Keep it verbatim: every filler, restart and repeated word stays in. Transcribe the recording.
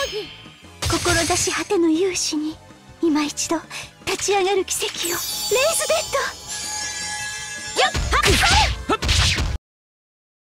志果ての勇士に今一度立ち上がる奇跡を。レイズデッド。